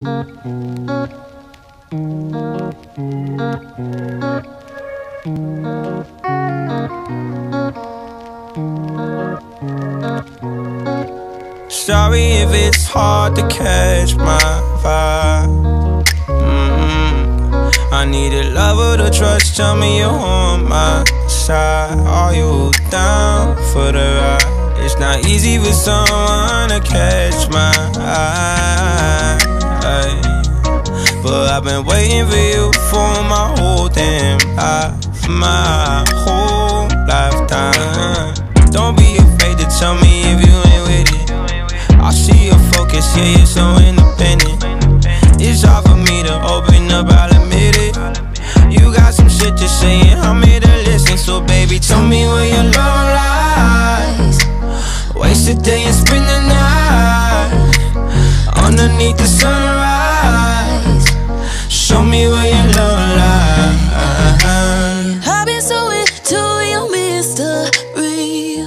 Sorry if it's hard to catch my vibe. I need a lover to trust, tell me you're on my side. Are you down for the ride? It's not easy for someone to catch my eye, but I've been waiting for you for my whole damn life, my whole lifetime. Don't be afraid to tell me if you ain't with it. I see your focus, yeah, you're so independent. It's hard for me to open up, I'll admit it. You got some shit to say and I'm here to listen. So baby, tell me where your love lies. Waste a day and spend the night underneath the sunrise. Show me where your love lies. I've been so into your mystery.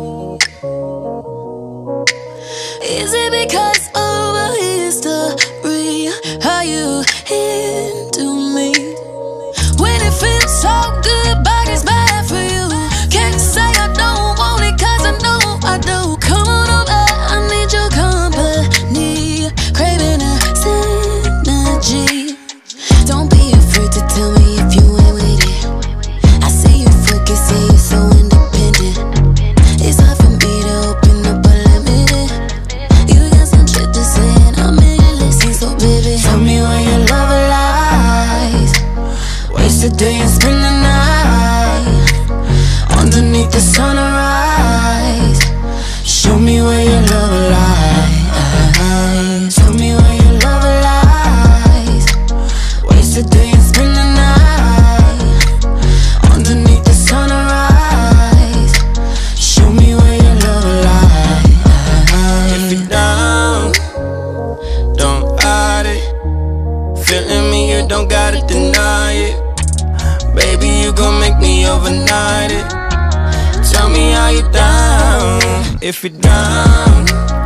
Is it because of a history? How you into me? When it feels so good, but it's bad for you. Can't say I don't want it, cause I know I do. Come on over, I need your company. Craving a synergy. Don't be afraid to tell me if you ain't with it. I see you focus, yeah, you're so independent. It's hard for me to open up, but admit it. You got some shit to say and I'm here to listen. So baby, tell me where your love lies. Waste a day and spend the night underneath the sunrise. Show me where your love lies. Tell me where your love lies. Waste a day and spend the night underneath the sunrise. Show me where your love lies. If you're down, don't hide it. Feeling me, you don't gotta deny it. Baby, you gon' make me overnight it. Tell me how you down. If you're down,